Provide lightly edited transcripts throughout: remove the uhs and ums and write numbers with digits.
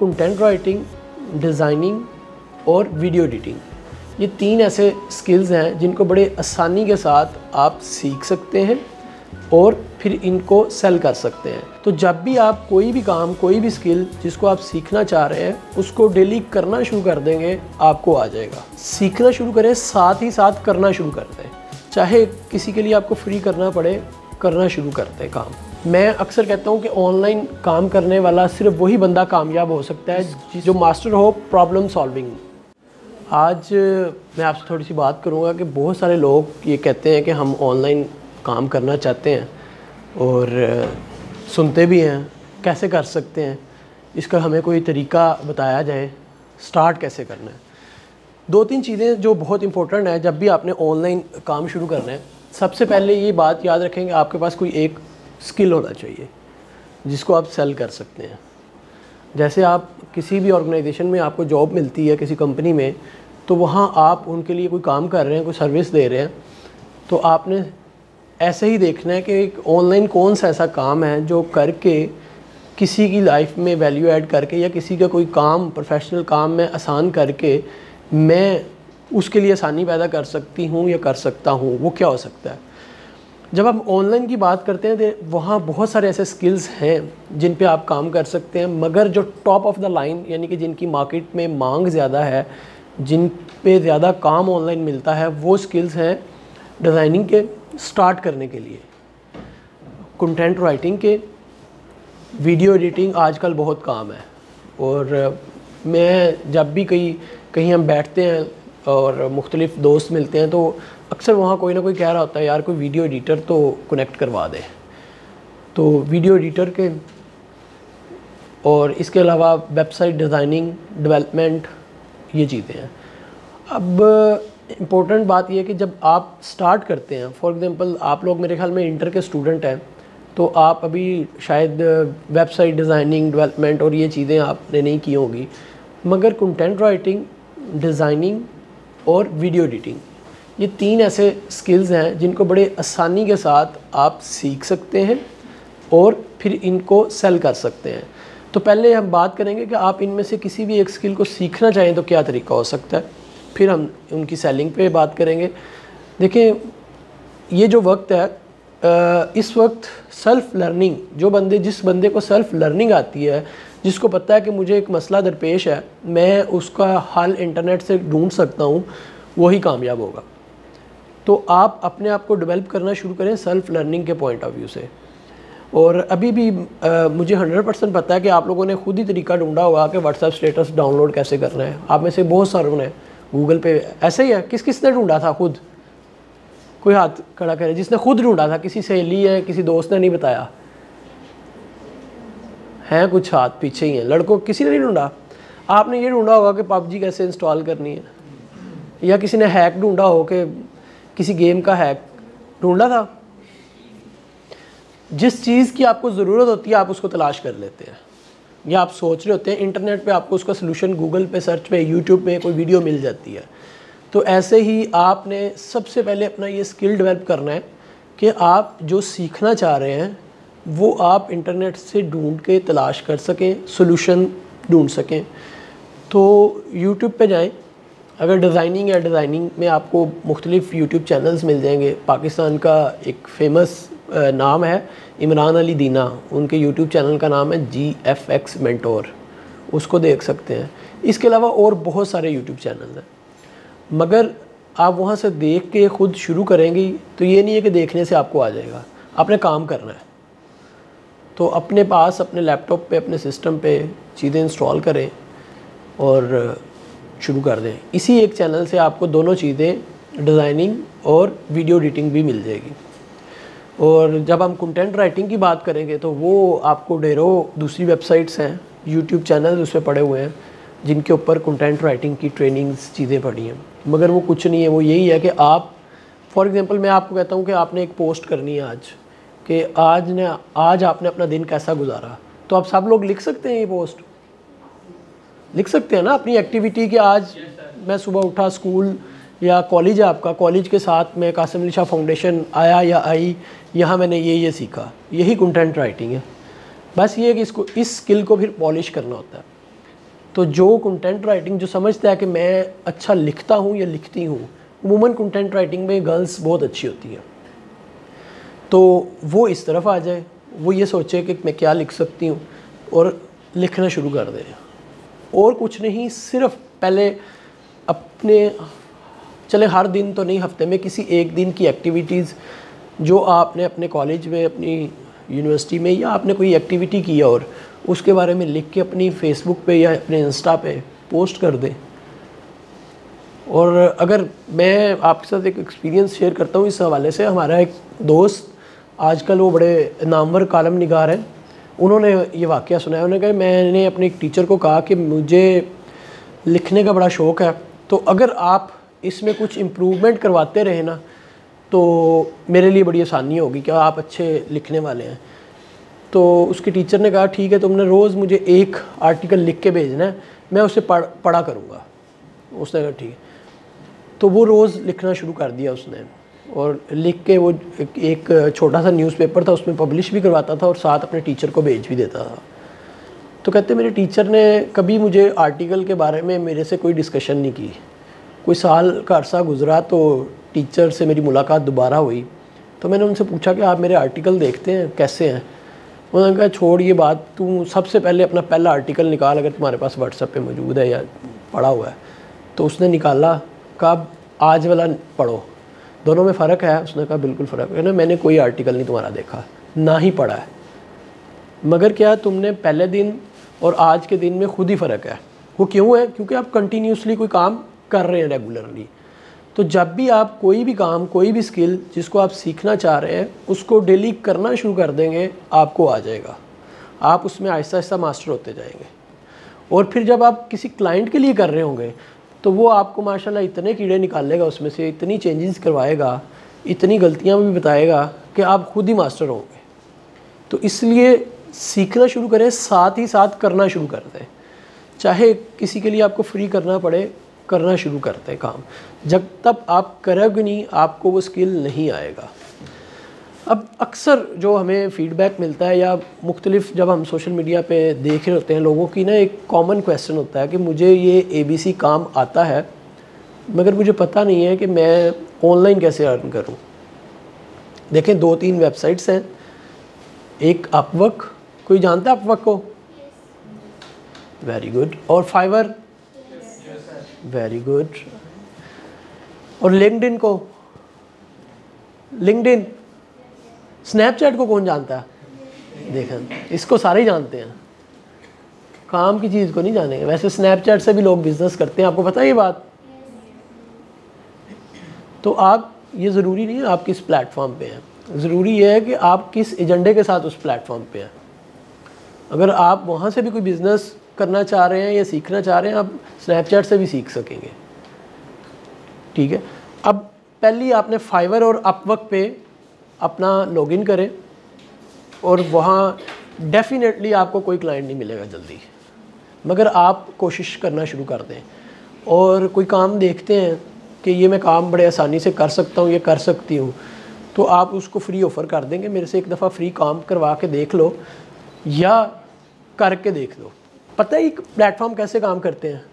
Content writing, designing और video editing, ये 3 ऐसे स्किल्स हैं जिनको बड़े आसानी के साथ आप सीख सकते हैं और फिर इनको सेल कर सकते हैं। तो जब भी आप कोई भी काम, कोई भी स्किल जिसको आप सीखना चाह रहे हैं उसको डेली करना शुरू कर देंगे, आपको आ जाएगा। सीखना शुरू करें, साथ ही साथ करना शुरू कर दें। चाहे किसी के लिए आपको फ्री करना पड़े, करना शुरू कर दें काम। मैं अक्सर कहता हूँ कि ऑनलाइन काम करने वाला सिर्फ वही बंदा कामयाब हो सकता है जो मास्टर हो प्रॉब्लम सॉल्विंग। आज मैं आपसे थोड़ी सी बात करूँगा कि बहुत सारे लोग ये कहते हैं कि हम ऑनलाइन काम करना चाहते हैं और सुनते भी हैं कैसे कर सकते हैं, इसका हमें कोई तरीका बताया जाए, स्टार्ट कैसे करना है। 2-3 चीज़ें जो बहुत इंपॉर्टेंट है जब भी आपने ऑनलाइन काम शुरू करना है। सबसे पहले ये बात याद रखें कि आपके पास कोई एक स्किल होना चाहिए जिसको आप सेल कर सकते हैं। जैसे आप किसी भी ऑर्गेनाइजेशन में आपको जॉब मिलती है किसी कंपनी में, तो वहाँ आप उनके लिए कोई काम कर रहे हैं, कोई सर्विस दे रहे हैं, तो आपने ऐसे ही देखना है कि एक ऑनलाइन कौन सा ऐसा काम है जो करके किसी की लाइफ में वैल्यू ऐड करके या किसी का कोई काम, प्रोफेशनल काम में आसान करके मैं उसके लिए आसानी पैदा कर सकती हूँ या कर सकता हूँ। वो क्या हो सकता है? जब आप ऑनलाइन की बात करते हैं तो वहाँ बहुत सारे ऐसे स्किल्स हैं जिन पे आप काम कर सकते हैं, मगर जो टॉप ऑफ द लाइन यानी कि जिनकी मार्केट में मांग ज़्यादा है, जिन पे ज़्यादा काम ऑनलाइन मिलता है, वो स्किल्स हैं डिज़ाइनिंग के स्टार्ट करने के लिए, कंटेंट राइटिंग के, वीडियो एडिटिंग आजकल बहुत काम है। और मैं जब भी कहीं हम बैठते हैं और मुख्तलिफ़ दोस्त मिलते हैं तो अक्सर वहाँ कोई ना कोई कह रहा होता है यार कोई वीडियो एडिटर तो कनेक्ट करवा दे। तो वीडियो एडिटर के और इसके अलावा वेबसाइट डिज़ाइनिंग, डेवलपमेंट, ये चीज़ें हैं। अब इम्पोर्टेंट बात यह है कि जब आप स्टार्ट करते हैं, फॉर एग्ज़ाम्पल आप लोग मेरे ख्याल में इंटर के स्टूडेंट हैं, तो आप अभी शायद वेबसाइट डिज़ाइनिंग, डेवलपमेंट और ये चीज़ें आपने नहीं की होंगी, मगर कंटेंट राइटिंग, डिज़ाइनिंग और वीडियो एडिटिंग, ये 3 ऐसे स्किल्स हैं जिनको बड़े आसानी के साथ आप सीख सकते हैं और फिर इनको सेल कर सकते हैं। तो पहले हम बात करेंगे कि आप इनमें से किसी भी एक स्किल को सीखना चाहें तो क्या तरीका हो सकता है, फिर हम उनकी सेलिंग पे बात करेंगे। देखिए, ये जो वक्त है, इस वक्त सेल्फ़ लर्निंग, जिस बंदे को सेल्फ़ लर्निंग आती है, जिसको पता है कि मुझे एक मसला दरपेश है, मैं उसका हल इंटरनेट से ढूंढ सकता हूँ, वही कामयाब होगा। तो आप अपने आप को डेवलप करना शुरू करें सेल्फ़ लर्निंग के पॉइंट ऑफ व्यू से। और अभी भी मुझे 100% पता है कि आप लोगों ने खुद ही तरीका ढूंढा होगा कि व्हाट्सएप स्टेटस डाउनलोड कैसे करना है। आप में से बहुत सारों ने गूगल पे ऐसे ही है। किसने ढूंढा था? खुद कोई हाथ खड़ा करे जिसने खुद ढूंढा था। किसी सहेली है, किसी दोस्त ने नहीं बताया? हैं कुछ हाथ पीछे ही हैं। लड़कों किसी ने नहीं ढूंढा? आपने ये ढूंढा होगा कि पबजी कैसे इंस्टॉल करनी है, या किसी ने हैक ढूंढा हो कि किसी गेम का हैक ढूंढा था। जिस चीज़ की आपको ज़रूरत होती है आप उसको तलाश कर लेते हैं, या आप सोच रहे होते हैं इंटरनेट पे आपको उसका सलूशन गूगल पे सर्च पे, यूट्यूब पे कोई वीडियो मिल जाती है। तो ऐसे ही आपने सबसे पहले अपना ये स्किल डेवलप करना है कि आप जो सीखना चाह रहे हैं वो आप इंटरनेट से ढूंढ के तलाश कर सकें, सलूशन ढूंढ सकें। तो यूट्यूब पे जाएं। अगर डिज़ाइनिंग है, डिज़ाइनिंग में आपको मुख्तलिफ़ यूट्यूब चैनल्स मिल जाएंगे। पाकिस्तान का एक फ़ेमस नाम है इमरान अली दीना, उनके यूट्यूब चैनल का नाम है GFX मेंटोर, उसको देख सकते हैं। इसके अलावा और बहुत सारे यूट्यूब चैनल हैं, मगर आप वहाँ से देख के ख़ुद शुरू करेंगी तो ये नहीं है कि देखने से आपको आ जाएगा, आपने काम करना है। तो अपने पास, अपने लैपटॉप पे, अपने सिस्टम पे चीज़ें इंस्टॉल करें और शुरू कर दें। इसी एक चैनल से आपको दोनों चीज़ें, डिज़ाइनिंग और वीडियो एडिटिंग भी मिल जाएगी। और जब हम कंटेंट राइटिंग की बात करेंगे तो वो आपको ढेरों दूसरी वेबसाइट्स हैं, यूट्यूब चैनल उस पर पड़े हुए हैं जिनके ऊपर कंटेंट राइटिंग की ट्रेनिंग्स चीज़ें पड़ी हैं, मगर वो कुछ नहीं है। वो यही है कि आप, फॉर एग्ज़ाम्पल मैं आपको कहता हूँ कि आपने एक पोस्ट करनी है आज, कि आज आपने अपना दिन कैसा गुजारा, तो आप सब लोग लिख सकते हैं, ये पोस्ट लिख सकते हैं ना अपनी एक्टिविटी कि आज मैं सुबह उठा, स्कूल या कॉलेज है आपका, कॉलेज के साथ में कासिम अली शाह फाउंडेशन आया या आई, यहाँ मैंने ये सीखा। यही कंटेंट राइटिंग है। बस ये है कि इस स्किल को फिर पॉलिश करना होता है। तो जो कंटेंट राइटिंग जो समझता है कि मैं अच्छा लिखता हूँ या लिखती हूँ, वुमन कंटेंट राइटिंग में गर्ल्स बहुत अच्छी होती है, तो वो इस तरफ आ जाए, वो ये सोचे कि मैं क्या लिख सकती हूँ और लिखना शुरू कर दे। और कुछ नहीं, सिर्फ पहले अपने, चले हर दिन तो नहीं, हफ्ते में किसी एक दिन की एक्टिविटीज़ जो आपने अपने कॉलेज में, अपनी यूनिवर्सिटी में, या आपने कोई एक्टिविटी की है और उसके बारे में लिख के अपनी फेसबुक पे या अपने इंस्टा पे पोस्ट कर दें। और अगर मैं आपके साथ एक एक्सपीरियंस शेयर करता हूँ इस हवाले से, हमारा एक दोस्त आजकल वो बड़े नामवर कालम निगार हैं, उन्होंने ये वाक़या सुनाया। उन्होंने कहा मैंने अपने एक टीचर को कहा कि मुझे लिखने का बड़ा शौक़ है, तो अगर आप इसमें कुछ इम्प्रूवमेंट करवाते रहे ना तो मेरे लिए बड़ी आसानी होगी, क्या आप अच्छे लिखने वाले हैं। तो उसके टीचर ने कहा ठीक है, तुमने रोज़ मुझे एक आर्टिकल लिख के भेजना है, मैं उसे पढ़ा करूँगा। उसने कहा ठीक है। तो वो रोज़ लिखना शुरू कर दिया उसने, और लिख के वो एक छोटा सा न्यूज़पेपर था उसमें पब्लिश भी करवाता था और साथ अपने टीचर को भेज भी देता था। तो कहते मेरे टीचर ने कभी मुझे आर्टिकल के बारे में मेरे से कोई डिस्कशन नहीं की। कोई साल का अरसा गुजरा तो टीचर से मेरी मुलाकात दोबारा हुई, तो मैंने उनसे पूछा कि आप मेरे आर्टिकल देखते हैं, कैसे हैं। उन्होंने कहा छोड़ ये बात, तू सबसे पहले अपना पहला आर्टिकल निकाल, अगर तुम्हारे पास व्हाट्सएप पे मौजूद है या पढ़ा हुआ है। तो उसने निकाला, कहा आज वाला पढ़ो, दोनों में फ़र्क है। उसने कहा बिल्कुल फ़र्क है ना, मैंने कोई आर्टिकल नहीं तुम्हारा देखा, ना ही पढ़ा है, मगर क्या तुमने पहले दिन और आज के दिन में खुद ही फ़र्क है। वो क्यों है? क्योंकि आप कंटिन्यूसली कोई काम कर रहे हैं रेगुलरली। तो जब भी आप कोई भी काम, कोई भी स्किल जिसको आप सीखना चाह रहे हैं, उसको डेली करना शुरू कर देंगे, आपको आ जाएगा, आप उसमें आहिस्ता आहिस्ता मास्टर होते जाएंगे। और फिर जब आप किसी क्लाइंट के लिए कर रहे होंगे तो वो आपको माशाल्लाह इतने कीड़े निकालेगा, उसमें से इतनी चेंजेस करवाएगा, इतनी गलतियाँ भी बताएगा कि आप खुद ही मास्टर होंगे। तो इसलिए सीखना शुरू करें, साथ ही साथ करना शुरू कर दें। चाहे किसी के लिए आपको फ्री करना पड़े, करना शुरू करते हैं काम। जब तक आप करोगे नहीं, आपको वो स्किल नहीं आएगा। अब अक्सर जो हमें फ़ीडबैक मिलता है या मुख्तलिफ जब हम सोशल मीडिया पे देख रहे होते हैं, लोगों की ना एक कॉमन क्वेश्चन होता है कि मुझे ये ABC काम आता है, मगर मुझे पता नहीं है कि मैं ऑनलाइन कैसे अर्न करूं। देखें 2-3 वेबसाइट्स हैं, एक अपवर्क, कोई जानता है अपवर्क को? Very good. और फाइवर? Very good. और लिंक्डइन को? लिंक्डइन। स्नैपचैट को कौन जानता है? देखें, इसको सारे ही जानते हैं, काम की चीज़ को नहीं जानेंगे। वैसे स्नैपचैट से भी लोग बिजनेस करते हैं, आपको पता है ये बात? तो आप, ये ज़रूरी नहीं है आप किस प्लेटफॉर्म पे हैं, ज़रूरी ये है कि आप किस एजेंडे के साथ उस प्लेटफॉर्म पे हैं। अगर आप वहाँ से भी कोई बिज़नेस करना चाह रहे हैं या सीखना चाह रहे हैं, आप स्नैपचैट से भी सीख सकेंगे। ठीक है। अब पहली आपने फाइवर और अपवर्क पे अपना लॉगिन करें, और वहाँ डेफिनेटली आपको कोई क्लाइंट नहीं मिलेगा जल्दी, मगर आप कोशिश करना शुरू कर दें। और कोई काम देखते हैं कि ये मैं काम बड़े आसानी से कर सकता हूँ, ये कर सकती हूँ, तो आप उसको फ्री ऑफ़र कर देंगे, मेरे से एक दफ़ा फ्री काम करवा के देख लो या करके देख लो। पता है प्लेटफॉर्म कैसे काम करते हैं?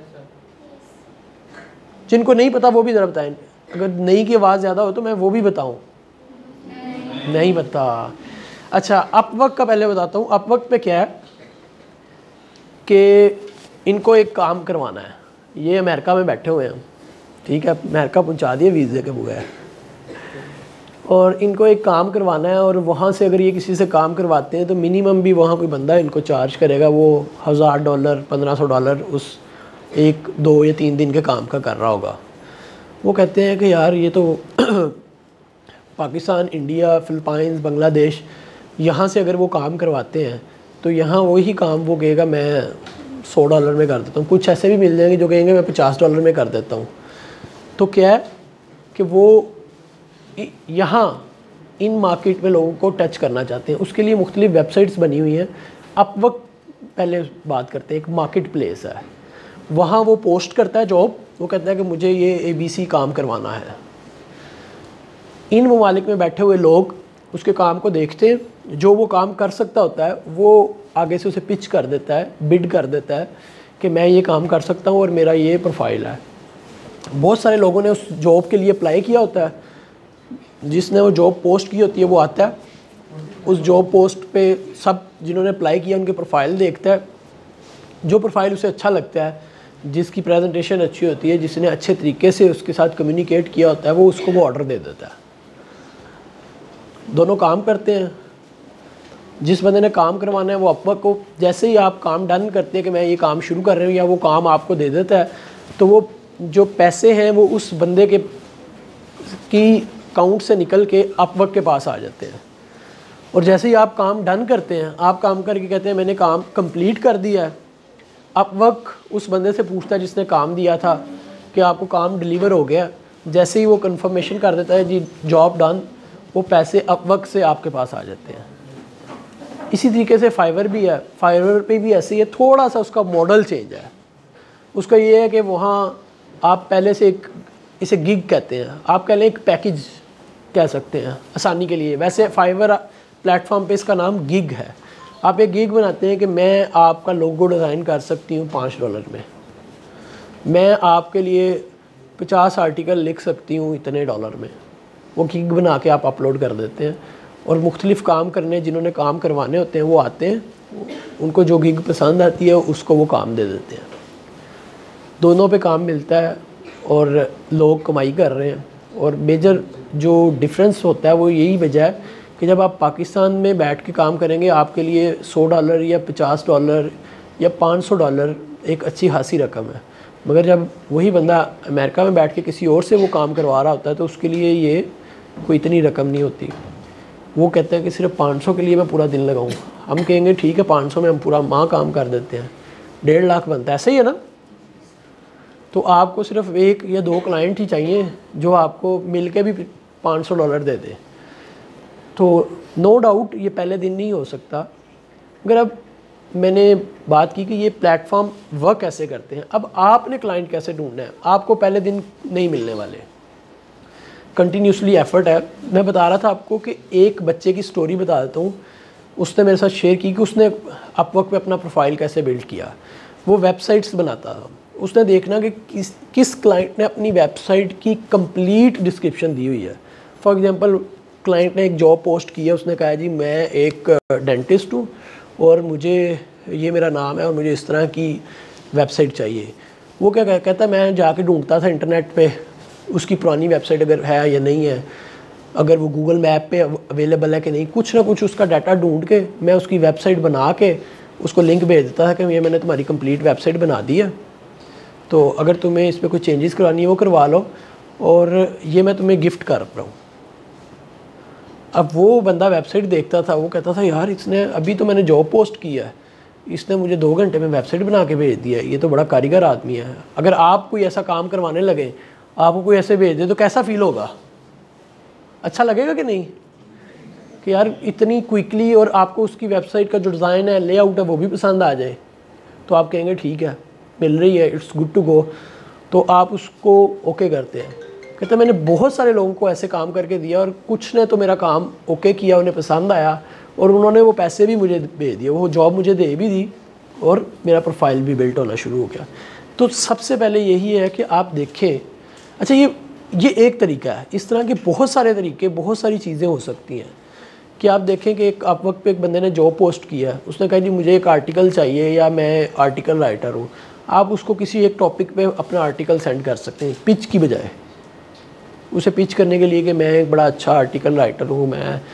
जिनको नहीं पता वो भी ज़रा बताएं, अगर नहीं की आवाज़ ज़्यादा हो तो मैं वो भी बताऊँ। नहीं बता। अच्छा, अपवर्क का पहले बताता हूँ। अपवर्क पे क्या है कि इनको एक काम करवाना है, ये अमेरिका में बैठे हुए हैं, ठीक है, अमेरिका पहुँचा दिए वीज़े के बगैर, और इनको एक काम करवाना है। और वहाँ से अगर ये किसी से काम करवाते हैं तो मिनिमम भी वहाँ कोई बंदा इनको चार्ज करेगा, वो $1000 $1500 उस 1, 2 या 3 दिन के काम का कर रहा होगा। वो कहते हैं कि यार ये तो पाकिस्तान, इंडिया, फ़िलिपाइंस, बांग्लादेश, यहाँ से अगर वो काम करवाते हैं तो यहाँ वही काम वो कहेगा मैं $100 में कर देता हूँ। कुछ ऐसे भी मिल जाएंगे जो कहेंगे मैं $50 में कर देता हूँ। तो क्या है कि वो यहाँ इन मार्केट में लोगों को टच करना चाहते हैं, उसके लिए मुख्तलिफ वेबसाइट्स बनी हुई हैं। अपवर्क पहले बात करते हैं, एक मार्केट प्लेस है, वहाँ वो पोस्ट करता है जॉब, वो कहता है कि मुझे ये ABC काम करवाना है। इन ममालिक में बैठे हुए लोग उसके काम को देखते हैं, जो वो काम कर सकता होता है वो आगे से उसे पिच कर देता है, बिड कर देता है कि मैं ये काम कर सकता हूँ और मेरा ये प्रोफाइल है। बहुत सारे लोगों ने उस जॉब के लिए अप्लाई किया होता है, जिसने वो जॉब पोस्ट की होती है वो आता है, उस जॉब पोस्ट पे सब जिन्होंने अप्लाई किया उनके प्रोफाइल देखता है, जो प्रोफाइल उसे अच्छा लगता है, जिसकी प्रेजेंटेशन अच्छी होती है, जिसने अच्छे तरीके से उसके साथ कम्युनिकेट किया होता है, वो उसको वो ऑर्डर दे देता है। दोनों काम करते हैं। जिस बंदे ने काम करवाना है वो अपवर्क को, जैसे ही आप काम डन करते हैं कि मैं ये काम शुरू कर रहा हूँ, या वो काम आपको दे देता है, तो वो जो पैसे हैं वो उस बंदे के की अकाउंट से निकल के अपवर्क के पास आ जाते हैं। और जैसे ही आप काम डन करते हैं, आप काम करके कहते हैं मैंने काम कंप्लीट कर दिया है, अपवर्क उस बंदे से पूछता है जिसने काम दिया था कि आपको काम डिलीवर हो गया। जैसे ही वो कंफर्मेशन कर देता है जी जॉब डन, वो पैसे अपवर्क से आपके पास आ जाते हैं। इसी तरीके से फाइवर भी है, फाइवर पे भी ऐसे ही है, थोड़ा सा उसका मॉडल चेंज है। उसका ये है कि वहाँ आप पहले से एक, इसे गिग कहते हैं, आप कह लें एक पैकेज कह सकते हैं आसानी के लिए। वैसे फाइवर प्लेटफॉर्म पे इसका नाम गिग है। आप एक गिग बनाते हैं कि मैं आपका लोगो डिज़ाइन कर सकती हूँ $5 में, मैं आपके लिए 50 आर्टिकल लिख सकती हूँ इतने $, में। वो गिग बना के आप अपलोड कर देते हैं और मुख्तलिफ़ काम करने, जिन्होंने काम करवाने होते हैं वो आते हैं, उनको जो गिग पसंद आती है उसको वो काम दे देते हैं। दोनों पे काम मिलता है और लोग कमाई कर रहे हैं। और मेजर जो डिफरेंस होता है वो यही वजह है कि जब आप पाकिस्तान में बैठ के काम करेंगे, आपके लिए $100 या $50 या $500 एक अच्छी खासी रकम है। मगर जब वही बंदा अमेरिका में बैठ के किसी और से वो काम करवा रहा होता है तो उसके लिए ये कोई इतनी रकम नहीं होती। वो कहते हैं कि सिर्फ 500 के लिए मैं पूरा दिन लगाऊँ। हम कहेंगे ठीक है 500 में हम पूरा माह काम कर देते हैं, 1.5 लाख बनता है, ऐसे ही है ना। तो आपको सिर्फ 1 या 2 क्लाइंट ही चाहिए जो आपको मिल के भी $500 दे दे। तो नो डाउट ये पहले दिन नहीं हो सकता। मगर अब मैंने बात की कि ये प्लेटफॉर्म वर्क कैसे करते हैं। अब आपने क्लाइंट कैसे ढूंढना है, आपको पहले दिन नहीं मिलने वाले, कंटिन्यूसली एफर्ट है। मैं बता रहा था आपको कि एक बच्चे की स्टोरी बता देता हूँ। उसने मेरे साथ शेयर की कि उसने अपवर्क पे अपना प्रोफाइल कैसे बिल्ड किया। वो वेबसाइट्स बनाता था। उसने देखना कि किस क्लाइंट ने अपनी वेबसाइट की कंप्लीट डिस्क्रिप्शन दी हुई है। फॉर एग्जांपल क्लाइंट ने एक जॉब पोस्ट की है, उसने कहा जी मैं एक डेंटिस्ट हूँ और मुझे ये मेरा नाम है और मुझे इस तरह की वेबसाइट चाहिए। वो क्या कहता है, मैं जाके ढूंढता था इंटरनेट पे उसकी पुरानी वेबसाइट अगर है या नहीं है, अगर वो गूगल मैप पे अवेलेबल है कि नहीं, कुछ ना कुछ उसका डाटा ढूंढ के मैं उसकी वेबसाइट बना के उसको लिंक भेज देता था कि ये मैंने तुम्हारी कंप्लीट वेबसाइट बना दी है, तो अगर तुम्हें इस पर कोई चेंजेस करवानी है वो करवा लो और ये मैं तुम्हें गिफ्ट कर रहा हूँ। अब वो बंदा वेबसाइट देखता था, वो कहता था यार इसने अभी तो मैंने जॉब पोस्ट किया है, इसने मुझे 2 घंटे में वेबसाइट बना के भेज दिया है, ये तो बड़ा कारीगर आदमी है। अगर आप कोई ऐसा काम करवाने लगे, आपको कोई ऐसे भेज दे तो कैसा फील होगा? अच्छा लगेगा कि नहीं कि यार इतनी क्विकली, और आपको उसकी वेबसाइट का जो डिज़ाइन है, लेआउट है, वो भी पसंद आ जाए, तो आप कहेंगे ठीक है मिल रही है, इट्स गुड टू गो, तो आप उसको ओके करते हैं। कहते मैंने बहुत सारे लोगों को ऐसे काम करके दिया और कुछ ने तो मेरा काम ओके किया, उन्हें पसंद आया और उन्होंने वो पैसे भी मुझे भेज दिए, वो जॉब मुझे दे भी दी और मेरा प्रोफाइल भी बिल्ट होना शुरू हो गया। तो सबसे पहले यही है कि आप देखें। अच्छा ये एक तरीका है, इस तरह के बहुत सारे तरीके, बहुत सारी चीज़ें हो सकती हैं कि आप देखें कि एक अपवर्क पे एक बंदे ने जॉब पोस्ट किया, उसने कहा जी मुझे एक आर्टिकल चाहिए या मैं आर्टिकल राइटर हूँ। आप उसको किसी एक टॉपिक पे अपना आर्टिकल सेंड कर सकते हैं, पिच की बजाय उसे पिच करने के लिए कि मैं एक बड़ा अच्छा आर्टिकल राइटर हूँ,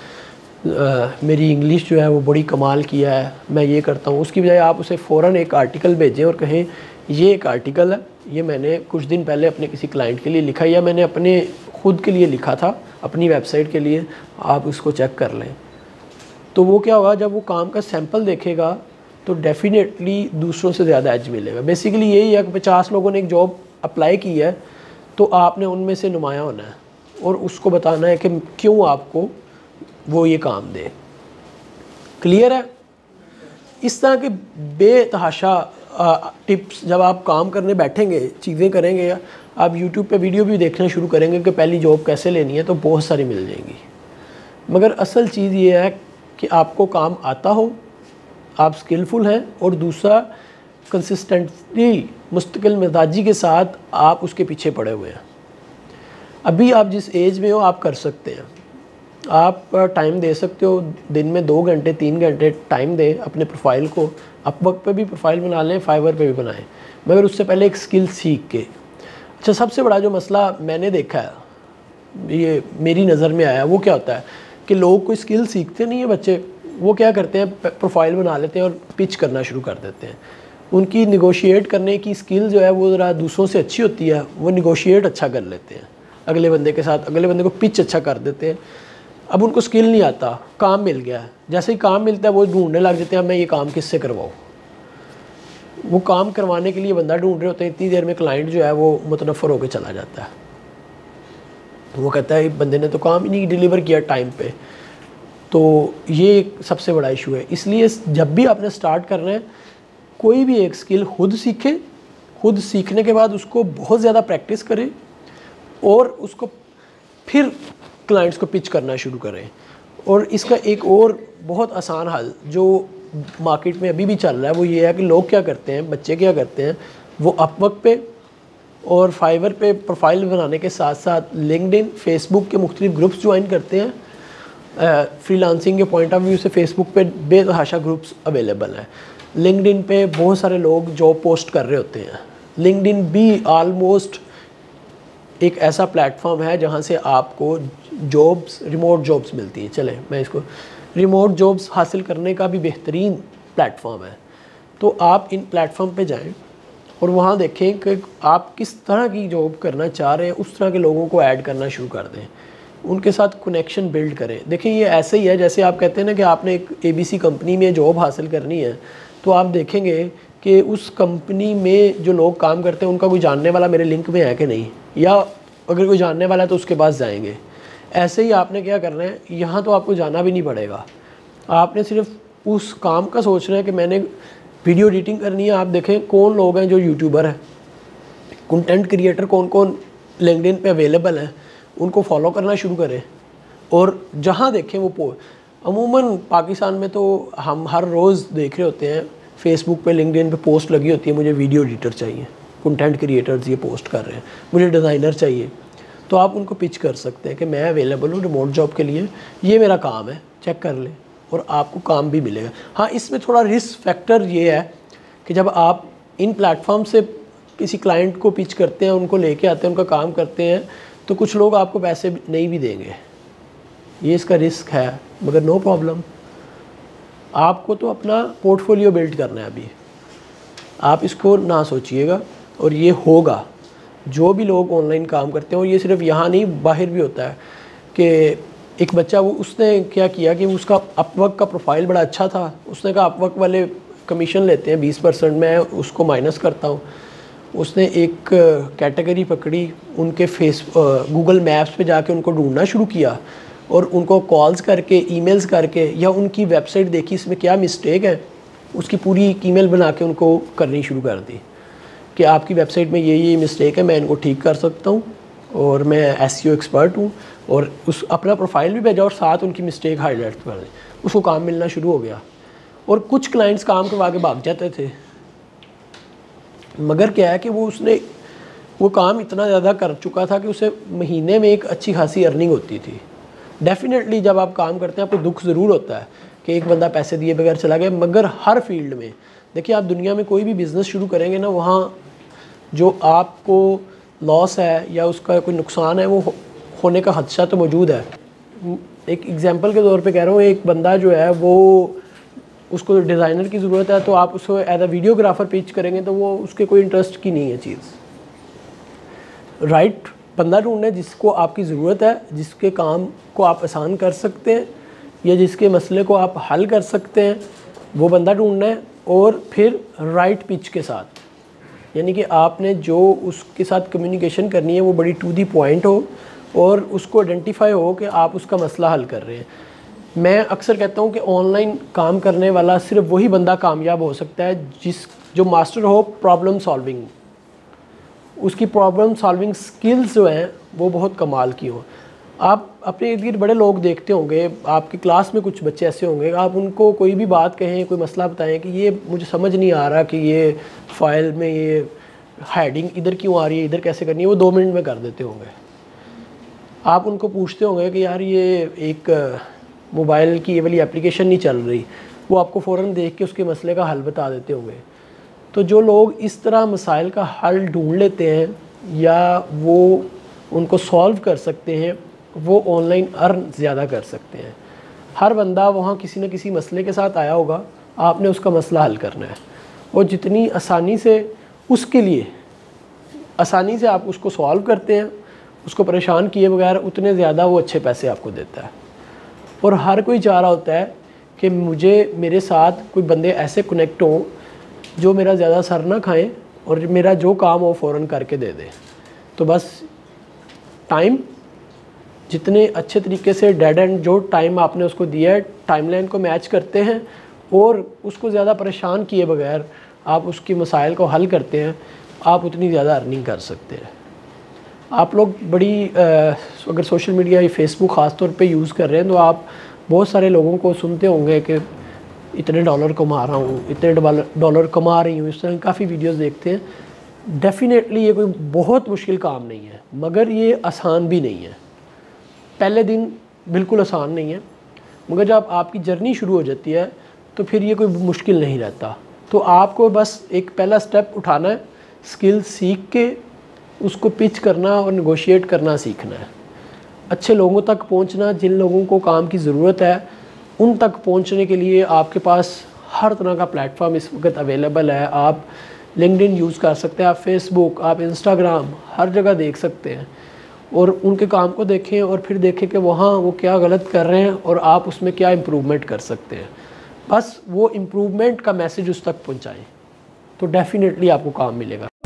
मेरी इंग्लिश जो है वो बड़ी कमाल किया है, मैं ये करता हूँ। उसकी बजाय आप उसे फ़ौरन एक आर्टिकल भेजें और कहें ये एक आर्टिकल है, ये मैंने कुछ दिन पहले अपने किसी क्लाइंट के लिए लिखा या मैंने अपने खुद के लिए लिखा था अपनी वेबसाइट के लिए, आप उसको चेक कर लें। तो वो क्या होगा, जब वो काम का सैंपल देखेगा तो डेफिनेटली दूसरों से ज़्यादा एज मिलेगा। बेसिकली यही है कि 50 लोगों ने एक जॉब अप्लाई की है तो आपने उनमें से नुमाया होना है और उसको बताना है कि क्यों आपको वो ये काम दे। क्लियर है? इस तरह के बेतहाशा टिप्स जब आप काम करने बैठेंगे, चीज़ें करेंगे, या आप YouTube पे वीडियो भी देखना शुरू करेंगे कि पहली जॉब कैसे लेनी है, तो बहुत सारी मिल जाएंगी। मगर असल चीज़ ये है कि आपको काम आता हो, आप स्किलफुल हैं, और दूसरा कंसिस्टेंटली मुस्तकिल मिजाजी के साथ आप उसके पीछे पड़े हुए हैं। अभी आप जिस एज में हो आप कर सकते हैं, आप टाइम दे सकते हो, दिन में 2 घंटे 3 घंटे टाइम दें अपने प्रोफाइल को। अपवर्क पे भी प्रोफाइल बना लें, फाइवर पे भी बनाएं, मगर उससे पहले एक स्किल सीख के। अच्छा, सबसे बड़ा जो मसला मैंने देखा है, ये मेरी नज़र में आया, वो क्या होता है कि लोग कोई स्किल सीखते नहीं है बच्चे, वो क्या करते हैं प्रोफाइल बना लेते हैं और पिच करना शुरू कर देते हैं। उनकी निगोशिएट करने की स्किल जो है वो ज़रा दूसरों से अच्छी होती है, वो निगोशिएट अच्छा कर लेते हैं अगले बंदे के साथ, अगले बंदे को पिच अच्छा कर देते हैं। अब उनको स्किल नहीं आता, काम मिल गया है, जैसे ही काम मिलता है वो ढूंढने लग जाते हैं मैं ये काम किससे करवाऊँ। वो काम करवाने के लिए बंदा ढूंढ रहे होते हैं, इतनी देर में क्लाइंट जो है वो मुतनफ़र होकर चला जाता है। वो कहता है बंदे ने तो काम ही नहीं डिलीवर किया टाइम पे। तो ये सबसे बड़ा इशू है। इसलिए जब भी आपने स्टार्ट करना है, कोई भी एक स्किल खुद सीखें, खुद सीखने के बाद उसको बहुत ज़्यादा प्रैक्टिस करें और उसको फिर क्लाइंट्स को पिच करना शुरू करें। और इसका एक और बहुत आसान हल जो मार्केट में अभी भी चल रहा है वो ये है कि लोग क्या करते हैं, बच्चे क्या करते हैं, वो अपवर्क पे और फाइवर पे प्रोफाइल बनाने के साथ साथ लिंक्डइन, फेसबुक के मुख्तलिफ ग्रुप्स ज्वाइन करते हैं। फ्रीलांसिंग के पॉइंट ऑफ व्यू से फेसबुक पे बेतहाशा ग्रुप्स अवेलेबल हैं। लिंक्डइन पे बहुत सारे लोग जॉब पोस्ट कर रहे होते हैं। लिंक्डइन भी ऑलमोस्ट एक ऐसा प्लेटफॉर्म है जहाँ से आपको जॉब्स, रिमोट जॉब्स मिलती हैं। चले मैं इसको रिमोट जॉब्स हासिल करने का भी बेहतरीन प्लेटफॉर्म है। तो आप इन प्लेटफॉर्म पे जाएं और वहाँ देखें कि आप किस तरह की जॉब करना चाह रहे हैं, उस तरह के लोगों को ऐड करना शुरू कर दें, उनके साथ कनेक्शन बिल्ड करें। देखिए ये ऐसे ही है जैसे आप कहते हैं ना कि आपने एक ABC कंपनी में जॉब हासिल करनी है, तो आप देखेंगे कि उस कंपनी में जो लोग काम करते हैं उनका कोई जानने वाला मेरे लिंक में है कि नहीं, या अगर कोई जानने वाला है तो उसके पास जाएंगे। ऐसे ही आपने क्या करना है, यहाँ तो आपको जाना भी नहीं पड़ेगा, आपने सिर्फ उस काम का सोचना है कि मैंने वीडियो एडिटिंग करनी है। आप देखें कौन लोग हैं जो यूट्यूबर हैं, कंटेंट क्रिएटर कौन कौन लिंक्डइन पे अवेलेबल हैं, उनको फॉलो करना शुरू करें। और जहाँ देखें वो अमूमन पाकिस्तान में तो हम हर रोज़ देख रहे होते हैं फेसबुक पे, लिंक्डइन पे पोस्ट लगी होती है, मुझे वीडियो एडिटर चाहिए, कंटेंट क्रिएटर्स ये पोस्ट कर रहे हैं, मुझे डिज़ाइनर चाहिए। तो आप उनको पिच कर सकते हैं कि मैं अवेलेबल हूँ रिमोट जॉब के लिए, ये मेरा काम है, चेक कर लें, और आपको काम भी मिलेगा। हाँ, इसमें थोड़ा रिस्क फैक्टर ये है कि जब आप इन प्लेटफॉर्म से किसी क्लाइंट को पिच करते हैं, उनको लेके आते हैं, उनका काम करते हैं, तो कुछ लोग आपको पैसे नहीं भी देंगे, ये इसका रिस्क है। मगर नो प्रॉब्लम, आपको तो अपना पोर्टफोलियो बिल्ड करना है अभी, आप इसको ना सोचिएगा और ये होगा। जो भी लोग ऑनलाइन काम करते हैं, और ये सिर्फ यहाँ नहीं बाहर भी होता है कि एक बच्चा उसने क्या किया कि उसका अपवर्क का प्रोफाइल बड़ा अच्छा था, उसने कहा अपवर्क वाले कमीशन लेते हैं 20%, मैं उसको माइनस करता हूँ। उसने एक कैटेगरी पकड़ी, उनके गूगल मैप्स पे जाके उनको ढूंढना शुरू किया और उनको कॉल्स करके, ईमेल्स करके, या उनकी वेबसाइट देखी इसमें क्या मिस्टेक है, उसकी पूरी ईमेल बना के उनको करनी शुरू कर दी कि आपकी वेबसाइट में ये मिस्टेक है, मैं इनको ठीक कर सकता हूँ और मैं SEO एक्सपर्ट हूँ, और उस अपना प्रोफाइल भी भेजा और साथ उनकी मिस्टेक हाईलाइट कर दी। उसको काम मिलना शुरू हो गया। और कुछ क्लाइंट्स काम करवा के भाग जाते थे, मगर क्या है कि वो काम इतना ज़्यादा कर चुका था कि उसे महीने में एक अच्छी खासी अर्निंग होती थी। डेफिनेटली जब आप काम करते हैं आपको दुख ज़रूर होता है कि एक बंदा पैसे दिए बगैर चला गया, मगर हर फील्ड में देखिए, आप दुनिया में कोई भी बिज़नेस शुरू करेंगे ना, वहाँ जो आपको लॉस है या उसका कोई नुकसान है वो होने का खदशा तो मौजूद है। एक एग्जांपल के तौर पे कह रहा हूँ, एक बंदा जो है वो उसको डिज़ाइनर की ज़रूरत है, तो आप उसको एज अ वीडियोग्राफर पिच करेंगे तो वो उसके कोई इंटरेस्ट की नहीं है चीज़। राइट बंदा ढूंढना है जिसको आपकी ज़रूरत है, जिसके काम को आप आसान कर सकते हैं या जिसके मसले को आप हल कर सकते हैं, वो बंदा ढूंढना है। और फिर राइट पिच के साथ, यानी कि आपने जो उसके साथ कम्युनिकेशन करनी है वो बड़ी टू दी पॉइंट हो और उसको आइडेंटिफाई हो कि आप उसका मसला हल कर रहे हैं। मैं अक्सर कहता हूँ कि ऑनलाइन काम करने वाला सिर्फ वही बंदा कामयाब हो सकता है जो मास्टर हो प्रॉब्लम सॉल्विंग, उसकी प्रॉब्लम सॉल्विंग स्किल्स जो हैं वो बहुत कमाल की हो। आप अपने इर्द गिर्द बड़े लोग देखते होंगे, आपकी क्लास में कुछ बच्चे ऐसे होंगे, आप उनको कोई भी बात कहें, कोई मसला बताएं कि ये मुझे समझ नहीं आ रहा कि ये फ़ाइल में ये हेडिंग इधर क्यों आ रही है, इधर कैसे करनी है, वो 2 मिनट में कर देते होंगे। आप उनको पूछते होंगे कि यार ये एक मोबाइल की ये वाली एप्लीकेशन नहीं चल रही, वो आपको फ़ौरन देख के उसके मसले का हल बता देते होंगे। तो जो लोग इस तरह मसाइल का हल ढूंढ लेते हैं या वो उनको सॉल्व कर सकते हैं, वो ऑनलाइन अर्न ज़्यादा कर सकते हैं। हर बंदा वहाँ किसी न किसी मसले के साथ आया होगा, आपने उसका मसला हल करना है, और जितनी आसानी से उसके लिए आसानी से आप उसको सॉल्व करते हैं, उसको परेशान किए बगैर, उतने ज़्यादा वो अच्छे पैसे आपको देता है। और हर कोई चाह रहा होता है कि मेरे साथ कोई बंदे ऐसे कनेक्ट हों जो मेरा ज़्यादा सर ना खाएं और मेरा जो काम हो फ़ौरन करके दे दे। तो बस टाइम जितने अच्छे तरीके से डेड एंड जो टाइम आपने उसको दिया है, टाइमलाइन को मैच करते हैं और उसको ज़्यादा परेशान किए बगैर आप उसकी मसाइल को हल करते हैं, आप उतनी ज़्यादा अर्निंग कर सकते हैं। आप लोग बड़ी अगर सोशल मीडिया या फेसबुक ख़ास तौर पे यूज़ कर रहे हैं तो आप बहुत सारे लोगों को सुनते होंगे कि इतने डॉलर कमा रहा हूँ, इतने डॉलर कमा रही हूँ, इस तरह काफ़ी वीडियोस देखते हैं। डेफिनेटली ये कोई बहुत मुश्किल काम नहीं है, मगर ये आसान भी नहीं है। पहले दिन बिल्कुल आसान नहीं है, मगर जब आपकी जर्नी शुरू हो जाती है तो फिर ये कोई मुश्किल नहीं रहता। तो आपको बस एक पहला स्टेप उठाना है, स्किल सीख के उसको पिच करना और नेगोशिएट करना सीखना है। अच्छे लोगों तक पहुंचना, जिन लोगों को काम की ज़रूरत है उन तक पहुंचने के लिए आपके पास हर तरह का प्लेटफॉर्म इस वक्त अवेलेबल है। आप लिंक्डइन यूज़ कर सकते हैं, आप फेसबुक, आप इंस्टाग्राम, हर जगह देख सकते हैं और उनके काम को देखें और फिर देखें कि वहाँ वो क्या गलत कर रहे हैं और आप उसमें क्या इम्प्रूवमेंट कर सकते हैं। बस वो इम्प्रूवमेंट का मैसेज उस तक पहुँचाएँ तो डेफ़िनेटली आपको काम मिलेगा।